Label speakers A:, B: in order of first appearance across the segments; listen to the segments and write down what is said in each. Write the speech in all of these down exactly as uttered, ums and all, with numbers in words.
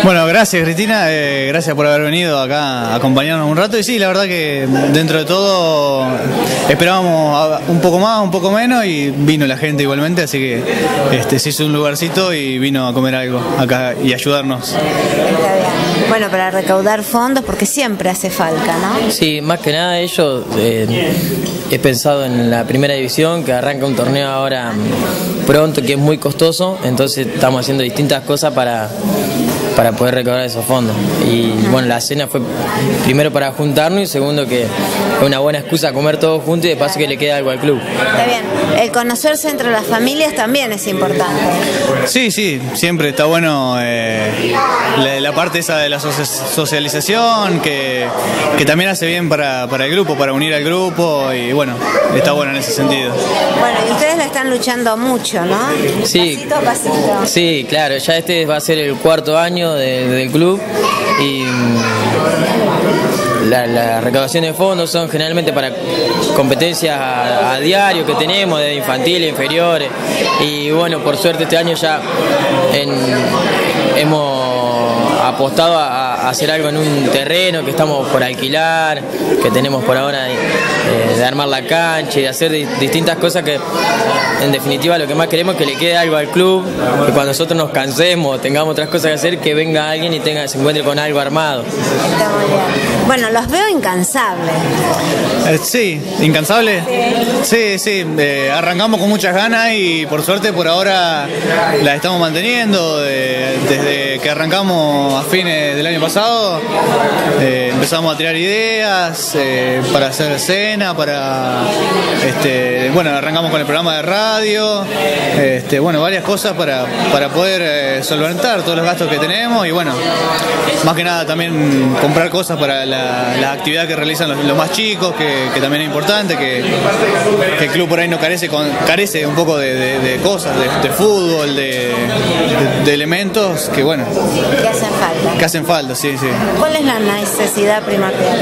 A: Bueno, gracias Cristina, eh, gracias por haber venido acá a acompañarnos un rato. Y sí, la verdad que dentro de todo esperábamos un poco más, un poco menos, y vino la gente igualmente, así que este, se hizo un lugarcito y vino a comer algo acá y ayudarnos.
B: Está bien. Bueno, para recaudar fondos, porque siempre hace falta, ¿no?
C: Sí, más que nada ellos, eh, he pensado en la primera división, que arranca un torneo ahora pronto, que es muy costoso, entonces estamos haciendo distintas cosas para, para poder recaudar esos fondos. Y bueno, la cena fue primero para juntarnos y segundo que es una buena excusa comer todos juntos y de paso que le queda algo al club.
B: Está bien. El conocerse entre las familias también es importante.
A: Sí, sí, siempre está bueno eh, la, la parte esa de la socialización, que, que también hace bien para, para el grupo, para unir al grupo, y bueno, está bueno en ese sentido.
B: Bueno, y ustedes la están luchando mucho, ¿no?
C: Sí,
B: pasito a pasito.
C: Sí, claro, ya este va a ser el cuarto año de, del club y la, la recaudación de fondos son generalmente para competencias a, a diario que tenemos, de infantiles, inferiores, y bueno, por suerte este año ya en, hemos apostado a, a hacer algo en un terreno que estamos por alquilar, que tenemos por ahora eh, de armar la cancha y de hacer di, distintas cosas que en definitiva lo que más queremos es que le quede algo al club, que cuando nosotros nos cansemos, tengamos otras cosas que hacer, que venga alguien y tenga, se encuentre con algo armado.
B: Está muy bien. Bueno, los veo incansables.
A: Eh, sí, incansable. Sí, sí, sí eh, arrancamos con muchas ganas y por suerte por ahora la estamos manteniendo. Eh, desde que arrancamos a fines del año pasado eh, empezamos a tirar ideas eh, para hacer cena, para este, bueno, arrancamos con el programa de radio, este, bueno, varias cosas para, para poder eh, solventar todos los gastos que tenemos y bueno, más que nada también comprar cosas para la, la actividad que realizan los, los más chicos, que, que también es importante, que, que el club por ahí no carece, con, carece un poco de, de, de cosas, de, de fútbol, de, de, de elementos que bueno,
B: que hacen falta.
A: Que hacen falta, sí, sí.
B: ¿Cuál es la necesidad primordial?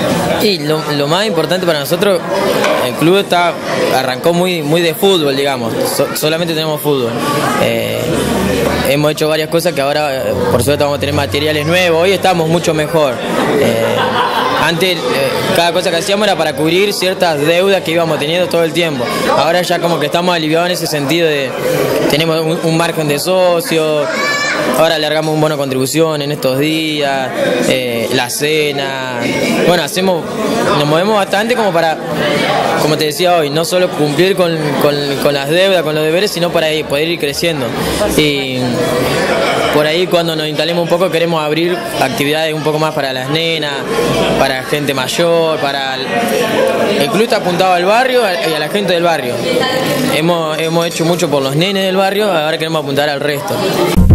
C: Y lo, lo más importante para nosotros, el club está arrancó muy, muy de fútbol, digamos, so, solamente tenemos fútbol. Eh, hemos hecho varias cosas que ahora, por suerte, vamos a tener materiales nuevos, hoy estamos mucho mejor. Eh, Antes, eh, cada cosa que hacíamos era para cubrir ciertas deudas que íbamos teniendo todo el tiempo. Ahora ya como que estamos aliviados en ese sentido de tenemos un, un margen de socios, ahora largamos un bono de contribución en estos días, eh, la cena. Bueno, hacemos, nos movemos bastante como para, como te decía hoy, no solo cumplir con, con, con las deudas, con los deberes, sino para ir, poder ir creciendo. Y por ahí cuando nos instalemos un poco queremos abrir actividades un poco más para las nenas, para gente mayor, para el, el club está apuntado al barrio y a la gente del barrio. Hemos, hemos hecho mucho por los nenes del barrio, ahora queremos apuntar al resto.